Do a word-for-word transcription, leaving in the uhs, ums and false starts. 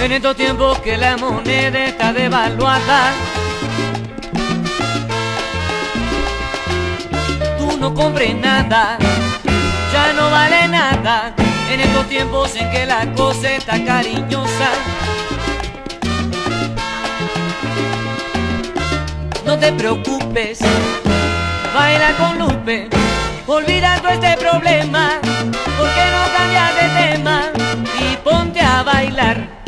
En estos tiempos que la moneda está devaluada, tú no compres nada, ya no vale nada. En estos tiempos en que la cosa está cariñosa, no te preocupes, baila con Lupe, olvida todo este problema, porque no cambias de tema y ponte a bailar.